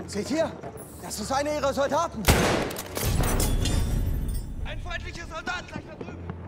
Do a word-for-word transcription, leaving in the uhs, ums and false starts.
Seht ihr? Das ist einer ihrer Soldaten. Ein feindlicher Soldat gleich da drüben.